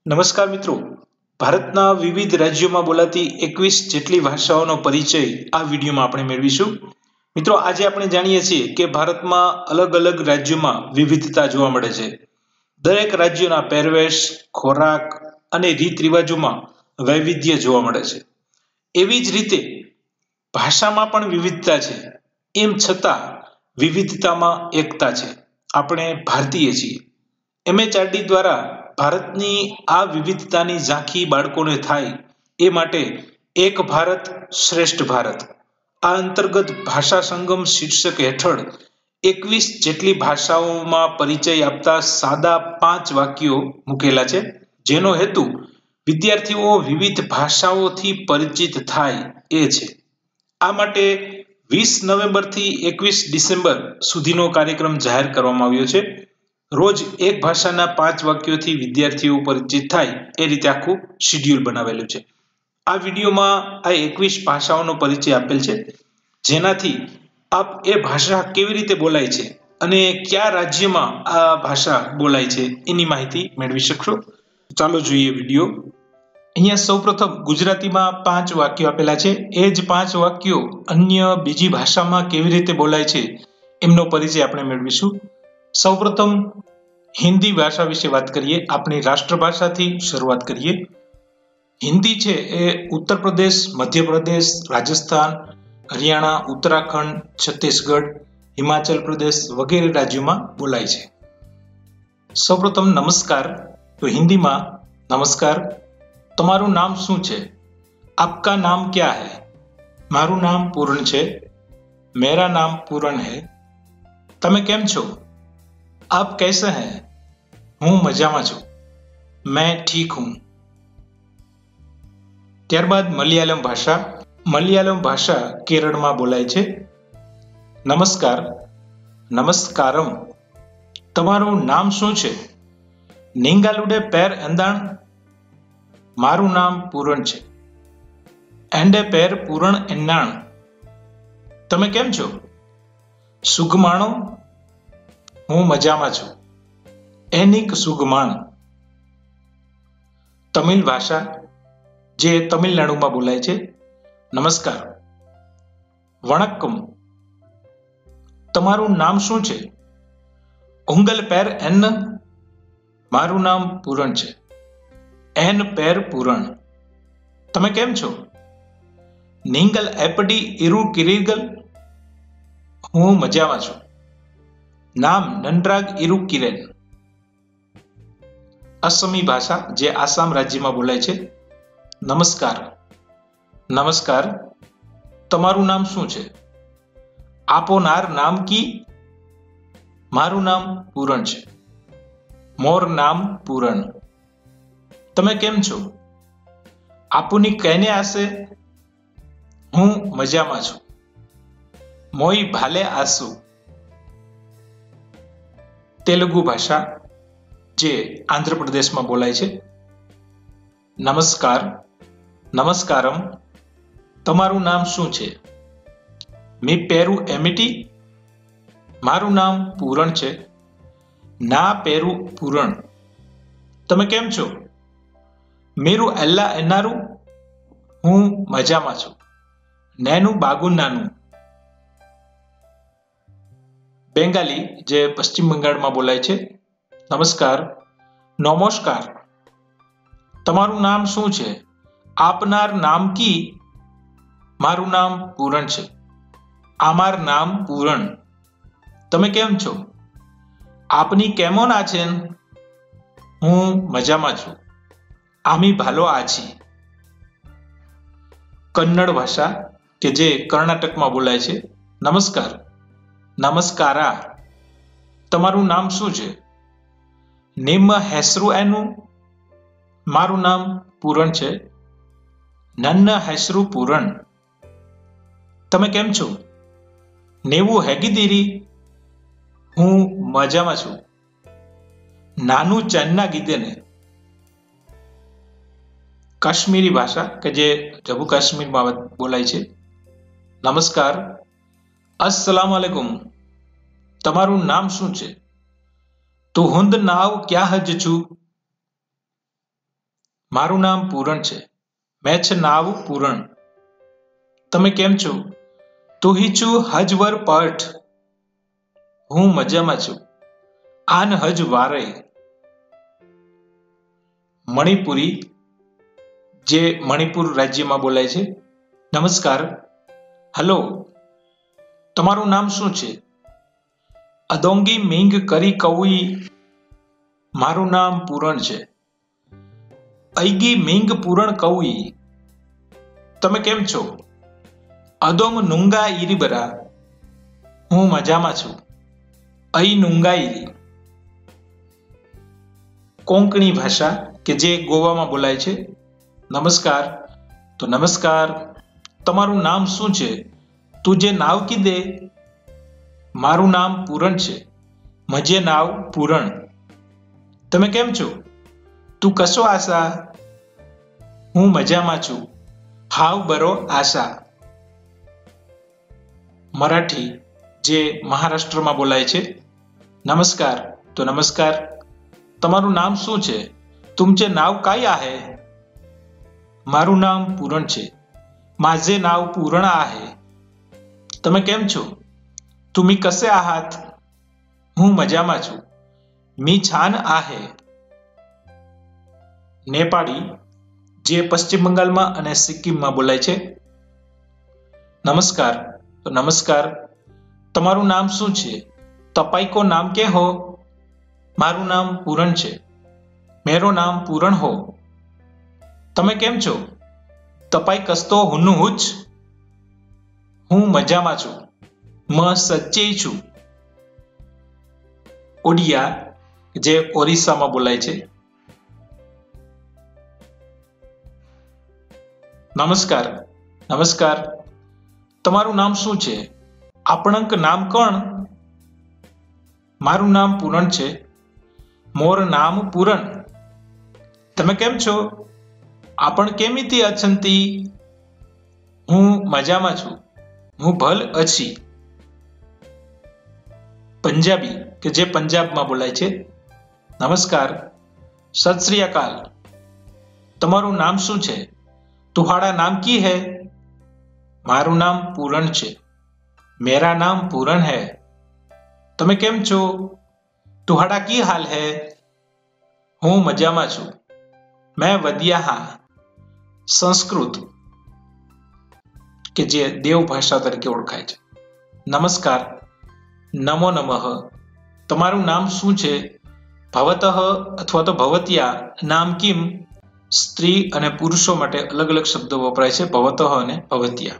નમસ્કાર મિત્રો, ભારતના વિવિધ રાજ્યોમાં બોલાતી 21 જેટલી ભાષાઓનો પરિચય આ વિડીયોમાં આપણે મેળવીશું. મિત્રો, આજે આપણે જાણીએ છીએ કે ભારતમાં અલગ અલગ રાજ્યોમાં વિવિધતા જોવા મળે છે. દરેક રાજ્યોના પહેરવેશ, ખોરાક અને રીત રિવાજોમાં વૈવિધ્ય જોવા મળે છે. એવી જ રીતે ભાષામાં પણ વિવિધતા છે. એમ છતાં વિવિધતામાં એકતા છે. આપણે ભારતીય છીએ. MHRD દ્વારા ભારતની આ વિવિધતાની ઝાંખી બાળકોને થાય એ માટે એક ભારત શ્રેષ્ઠ ભારત આ અંતર્ગત ભાષા સંગમ શીર્ષક હેઠળ 21 જેટલી ભાષાઓમાં પરિચય આપતા સાદા 5 વાક્યો મૂકેલા છે, જેનો હેતુ વિદ્યાર્થીઓ વિવિધ ભાષાઓથી પરિચિત થાય એ છે. આ માટે 20 નવેમ્બરથી 21 ડિસેમ્બર સુધીનો કાર્યક્રમ જાહેર કરવામાં આવ્યો છે. રોજ એક ભાષાના 5 વાક્યોથી વિદ્યાર્થીઓ પરિચિત થાય એ રીતે આખું શિડ્યુલ બનાવેલું છે. આ વિડીયોમાં આ 21 ભાષાઓનો પરિચય આપેલ છે, જેનાથી આપ એ ભાષા કેવી રીતે બોલાય છે અને કયા રાજ્યમાં આ ભાષા બોલાય છે એની માહિતી મેળવી શકશો. ચાલો જોઈએ વિડીયો. અહીંયા સૌપ્રથમ ગુજરાતીમાં 5 વાક્યો આપેલા છે. એ જ 5 વાક્યો અન્ય બીજી ભાષામાં કેવી રીતે બોલાય છે એમનો પરિચય આપણે મેળવીશું. સૌપ્રથમ હિન્દી ભાષા વિશે વાત કરીએ. આપણી રાષ્ટ્રભાષાથી શરૂઆત કરીએ. હિન્દી છે એ ઉત્તર પ્રદેશ, મધ્યપ્રદેશ, રાજસ્થાન, હરિયાણા, ઉત્તરાખંડ, છત્તીસગઢ, હિમાચલ પ્રદેશ વગેરે રાજ્યોમાં બોલાય છે. સૌપ્રથમ નમસ્કાર. તો હિન્દીમાં નમસ્કાર. તમારું નામ શું છે? આપકા નામ ક્યા હૈ? મારું નામ પૂર્ણ છે. મેરા નામ પૂર્ણ હૈ. તમે કેમ છો? आप कैसे हैं? હું મજામાં છું. मैं ठीक हूं. ત્યારબાદ મલયાલમ ભાષા. મલયાલમ ભાષા કેરળમાં બોલાય છે. નમસ્કાર, નમસ્કારમ. તમારું નામ શું છે? નિંગાલુડે પેર એંદાણ. મારું નામ પૂરણ છે. એન્ડે પેર પૂરણ એન્નાણ. તમે કેમ છો? સુગમાણો. હું મજામાં છું. એનિક સુગમાણ. તમિલ ભાષા જે તમિલનાડુમાં બોલાય છે. નમસ્કાર, વણક્કમ. તમારું નામ શું છે? ઉંગલ પેર એન. મારું નામ પૂરણ છે. એન પેર પૂરણ. તમે કેમ છો? નિંગલ એપડી ઇરુ કિરીગલ. હું મજામાં છું. નામ નનરાગ ઇરુકિરેન. અસમી ભાષા જે આસામ રાજ્યમાં બોલાય છે. નમસ્કાર, નમસ્કાર. તમારું નામ શું છે? આપોનાર નામ કી. મારું નામ પૂરણ છે. મોર નામ પૂરણ. તમે કેમ છો? આપુની કેને આસે. હું મજામાં છું. મોઈ ભાલે આસુ. તેલુગુ ભાષા જે આંધ્રપ્રદેશમાં બોલાય છે. નમસ્કાર, નમસ્કારમ. તમારું નામ શું છે? મી પેરુ એમિટી. મારું નામ પૂરણ છે. ના પેરુ પૂરણ. તમે કેમ છો? મેરું એલ્લા એનારું. હું મજામાં છું. નેનું બાગુન નાનું. બેંગાલી જે પશ્ચિમ બંગાળમાં બોલાય છે. નમસ્કાર, નમસ્કાર. તમારું નામ શું છે? આપનાર નામ કી. મારું નામ પૂરણ છે. આમાર નામ પૂરણ. તમે કેમ છો? આપની કેમન આછેન. હું મજામાં છું. આમી ભાલો આછી. કન્નડ ભાષા કે જે કર્ણાટકમાં બોલાય છે. નમસ્કાર, નમસ્કારા. તમારું નામ શું છે? નિમ્મ હેસરુ એનું. મારું નામ પૂરણ છે. નન્ન હેસરુ પૂરણ. તમે કેમ છો? નેવું હેગીદીરી. હું મજામાં છું. નાનું ચન્ના ગીદેને. કાશ્મીરી ભાષા કે જે જમ્મુ કાશ્મીરમાં બોલાય છે. નમસ્કાર, અસ્સલામ અલૈકુમ. તમારું નામ શું છે? તું હુંદ નાવ ક્યાં હજ છું. મારું નામ પૂરણ છે. મેં છે નાવ પૂરણ. તમે કેમ છો? તુહી છું હજવર પઠ. હું મજામાં છું. આન હજ વારે. મણિપુરી, જે મણિપુર રાજ્યમાં બોલાય છે. નમસ્કાર. હલો, તમારું નામ શું છે? અદોંગી મીંગ કરી કઉઈ. મારું નામ પૂરણ છે. ઐગી મીંગ પૂરણ કઉઈ. તમે કેમ છો? અદોંગ નુંગા ઈરીબરા. હું મજામાં છું. ઐ નુંગા ઈરી. કોંકણી ભાષા કે જે ગોવામાં બોલાય છે. નમસ્કાર. તો નમસ્કાર, તમારું નામ શું છે? તુજે નાવ કીધે? મારું નામ પૂરણ છે. મજે નાવ પૂરણ. તમે કેમ છો? તું કશો આશા? હું મજામાં છું. હાવ બરો આશા. મરાઠી, જે મહારાષ્ટ્રમાં બોલાય છે. નમસ્કાર. તો નમસ્કાર, તમારું નામ શું છે? તુમચે નાવ काय आहे? મારું નામ પૂરણ છે. माझे नाव पूर्ण आहे. તમે કેમ છો? तुम्ही कसे आहात? હું મજામાં છું. मी छान आहे. નેપાળી, જે પશ્ચિમ બંગાળમાં અને સિક્કિમમાં બોલાય છે. નમસ્કાર. તો નમસ્કાર, તમારું નામ શું છે? तपाईँ को नाम के हो? મારું નામ પૂરણ છે. મેરો નામ પૂરણ હો. તમે કેમ છો? तपाईँ કસ્તો હુન્નુ હુચ? હું મજામાં છું. મ સચ્ચેય છું. ઓડિયા, જે ઓરિસ્સામાં બોલાય છે. નમસ્કાર. નમસ્કાર, તમારું નામ શું છે? આપણંક નામ કોણ? મારું નામ પૂરણ છે. મોર નામ પૂરણ. તમે કેમ છો? આપણ કેમિતિ અછંતી? હું મજામાં છું. હું ભલ અછી. પંજાબી, કે જે પંજાબમાં બોલાય છે. નમસ્કાર. સત શ્રી અકાલ. તમારું નામ શું છે? તુહાડા નામ કી હૈ? મારું નામ પૂરણ છે. મેરા નામ પૂરણ હૈ. તમે કેમ છો? તુહાડા કી હાલ હૈ? હું મજામાં છું. મેં વધિયા હા. સંસ્કૃત, કે જે દેવ ભાષા તરીકે ઓળખાય છે. નમસ્કાર. નમો નમઃ. તમારું નામ શું છે? ભવતઃ અથવા તો ભવત્યા નામ કિમ? સ્ત્રી અને પુરુષો માટે અલગ અલગ શબ્દો વપરાય છે, ભવતઃ અને ભવત્યા.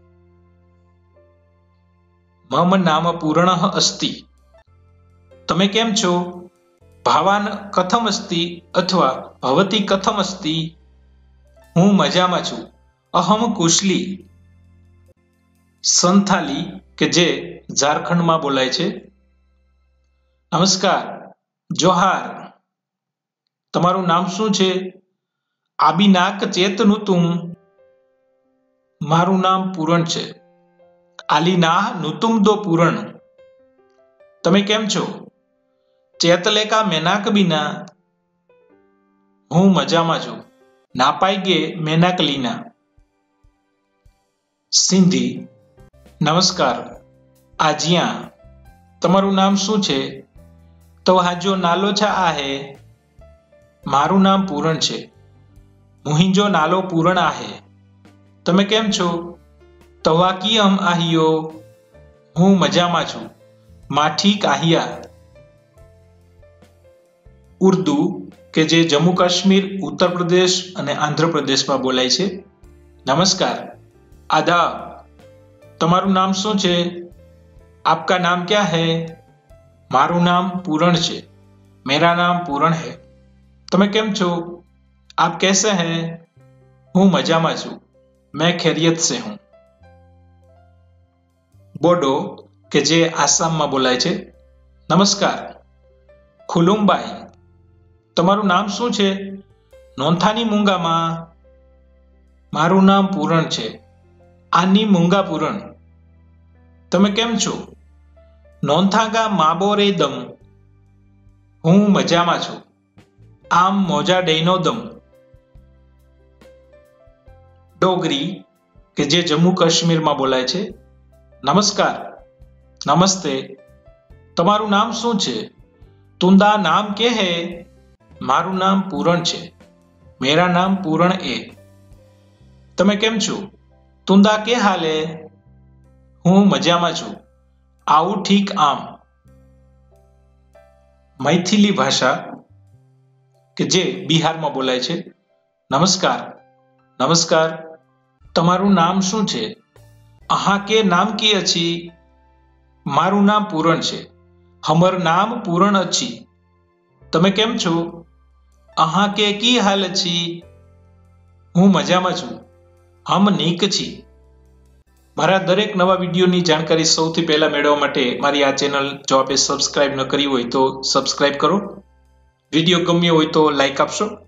મમ નામ પૂર્ણ અસ્તિ. તમે કેમ છો? ભાવાન કથમ અસ્તિ અથવા ભવતી કથમ અસ્તિ? હું મજામાં છું. અહમ કુશલી. સંથાલી, કે જે ઝારખંડમાં બોલાય છે. નમસ્કાર. જોહાર. તમારું નામ શું છે? આબિનાક ચેતનું તુમ. મારું નામ પૂરણ છે. આલીનાહ નુતુમ દો પૂરણ. તમે કેમ છો? ચેતલેકા મેનાક બીના. હું મજામાં છું. નાપાઈગે મેનાક લીના. સિંધી. નમસ્કાર. આજિયા. તમારું નામ શું છે? તવહાજો નાલો છા આહે? મારું નામ પૂરણ છે. મુહિંજો નાલો પૂરણ આહે. તમે કેમ છો? તવા કિયમ આહિયો? હું મજામાં છું. મા ઠીક આહિયા. ઉર્દુ, કે જે જમ્મુ કાશ્મીર, ઉત્તર પ્રદેશ અને આંધ્રપ્રદેશમાં બોલાય છે. નમસ્કાર. આદાબ. તમારું નામ શું છે? આપકા નામ ક્યા હૈ? મારું નામ પૂરણ છે. મેરા નામ પૂરણ હૈ. તમે કેમ છો? આપ कैसे हैं? હું મજામાં છું. मैं खैरियत से हूं. બોડો, કે જે આસામમાં બોલાય છે. નમસ્કાર. ખુલુમબાઈ. તમારું નામ શું છે? નોંથાની મૂંગામાં. મારું નામ પૂરણ છે. આની મૂંગા પૂરણ. તમે કેમ છો? નોંથાગા માબોરે દમ. હું મજામાં છું. આમ મોજા ડૈનો દમ. ડોગરી કે જે જમ્મુ કાશ્મીરમાં બોલાય છે. નમસ્કાર, નમસ્તે, તમારું નામ શું છે? તુંદા નામ કે હે? મારું નામ પૂરણ છે. મેરા નામ પૂરણ એ. તમે કેમ છો? તુંદા કે હાલે? હું મજામાં છું. આવું ઠીક આમ. મૈથિલી ભાષા કે જે બિહારમાં બોલાય છે. નમસ્કાર, નમસ્કાર, તમારું નામ શું છે? અહા કે નામ કી અછી? મારું નામ પૂરણ છે. હમર નામ પૂરણ અછી. તમે કેમ છો? અહા કે કી હાલ અછી? હું મજામાં છું. હમ નીક છી. મારા દરેક નવા વિડીયોની જાણકારી સૌથી પહેલા મેળવવા માટે મારી આ ચેનલ જો આપે સબસ્ક્રાઇબ ન કરી હોય તો સબસ્ક્રાઇબ કરો. વિડીયો ગમ્યો હોય તો લાઈક આપશો.